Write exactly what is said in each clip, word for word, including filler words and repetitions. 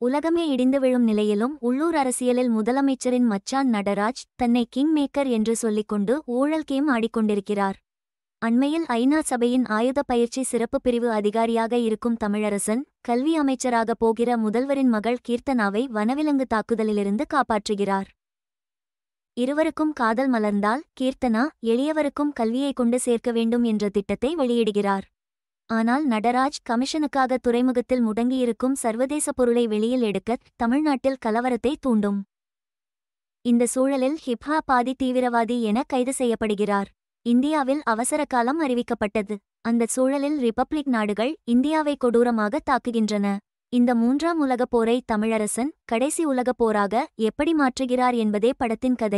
உலகமே இடிந்து விழும் நிலையிலும் உள்ளூர் அரசியலில் முதலமைச்சரின் மச்சான் நடராஜ் தன்னை கிங் மேக்கர் என்று சொல்லிக்கொண்டு ஊழல் கேம் ஆடிக்கொண்டிருக்கிறார். அண்மையில் ஐநா சபையின் ஆயுத பயிற்சி சிறப்பு பிரிவு அதிகாரியாக இருக்கும் தமிழரசன் கல்வி அமைச்சராக போகிற முதல்வரின் மகள் கீர்த்தனாவை வனவிலங்கு தாக்குதலிலிருந்து காப்பாற்றுகிறார். இருவருக்கும் காதல் மலர்ந்தால் கீர்த்தனா எளியவருக்கும் கல்வியை கொண்டு சேர்க்க வேண்டும் என்ற திட்டத்தை வெளியிடுகிறார். ஆனால் நடராஜ் கமிஷனுக்காக துறைமுகத்தில் முடங்கியிருக்கும் சர்வதேச பொருளை வெளியில் எடுக்க தமிழ்நாட்டில் கலவரத்தை தூண்டும். இந்த சூழலில் ஹிப்ஹா பாதி தீவிரவாதி என கைது செய்யப்படுகிறார். இந்தியாவில் அவசர காலம் அறிவிக்கப்பட்டது. அந்த சூழலில் ரிபப்ளிக் நாடுகள் இந்தியாவை கொடூரமாக தாக்குகின்றன. இந்த மூன்றாம் உலகப் போரை தமிழரசன் கடைசி உலகப் போராக எப்படி மாற்றுகிறார் என்பதே படத்தின் கதை.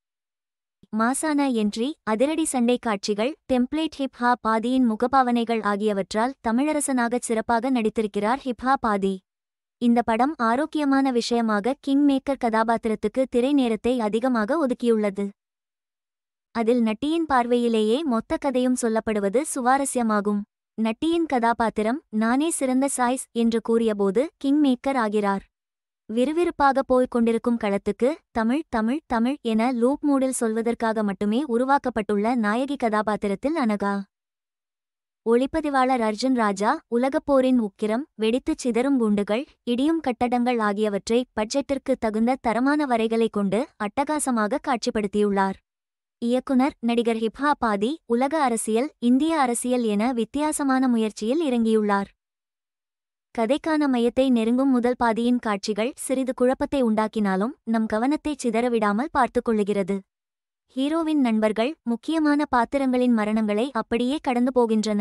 மாசான என்ட்ரி, அதிரடி சண்டை காட்சிகள், டெம்ப்ளேட் ஹிப்ஹா பாதியின் முகபாவனைகள் ஆகியவற்றால் தமிழரசனாகச் சிறப்பாக நடித்திருக்கிறார் ஹிப்ஹா பாதி. இந்த படம் ஆரோக்கியமான விஷயமாக கிங் மேக்கர் கதாபாத்திரத்துக்கு திரை நேரத்தை அதிகமாக ஒதுக்கியுள்ளது. அதில் நட்டியின் பார்வையிலேயே மொத்த கதையும் சொல்லப்படுவது சுவாரஸ்யமாகும். நட்டியின் கதாபாத்திரம் நானே சிறந்த சாய்ஸ் என்று கூறியபோது கிங் மேக்கர் ஆகிறார். விறுவிறுப்பாக போய்க் கொண்டிருக்கும் களத்துக்கு தமிழ் தமிழ் தமிழ் என லூப் மூடில் சொல்வதற்காக மட்டுமே உருவாக்கப்பட்டுள்ள நாயகி கதாபாத்திரத்தில் அனகா. ஒளிப்பதிவாளர் அர்ஜுன் ராஜா உலகப்போரின் உக்கிரம், வெடித்துச் சிதறும் குண்டுகள், இடியும் கட்டடங்கள் ஆகியவற்றை பட்ஜெட்டிற்கு தகுந்த தரமான வரைகளை கொண்டு அட்டகாசமாக காட்சிப்படுத்தியுள்ளார். இயக்குனர் நடிகர் ஹிப்ஹா பாதி உலக அரசியல், இந்திய அரசியல் என வித்தியாசமான முயற்சியில் இறங்கியுள்ளார். கதைக்கான மையத்தை நெருங்கும் முதல் பாதியின் காட்சிகள் சிறிது குழப்பத்தை உண்டாக்கினாலும் நம் கவனத்தை சிதறவிடாமல் பார்த்துக் கொள்ளுகிறது. ஹீரோவின் நண்பர்கள் முக்கியமான பாத்திரங்களின் மரணங்களை அப்படியே கடந்து போகின்றன.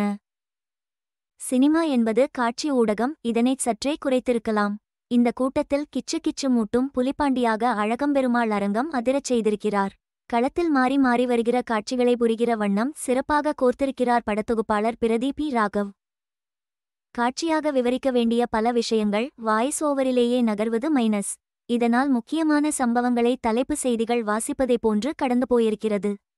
சினிமா என்பது காட்சி ஊடகம், இதனைச் சற்றே குறைத்திருக்கலாம். இந்த கூட்டத்தில் கிச்சு கிச்சு மூட்டும் புலிப்பாண்டியாக அழகம்பெருமாள் அரங்கம் அதிரச் செய்திருக்கிறார். களத்தில் மாறி மாறி வருகிற காட்சிகளை புரிகிற வண்ணம் சிறப்பாக கோர்த்திருக்கிறார் படத்தொகுப்பாளர் பிரதீபி ராகவ். காட்சியாக விவரிக்க வேண்டிய பல விஷயங்கள் வாய்ஸ் ஓவரிலேயே நகர்வது மைனஸ். இதனால் முக்கியமான சம்பவங்களை தலைப்பு செய்திகள் வாசிப்பதை போன்று கடந்து போயிருக்கிறது.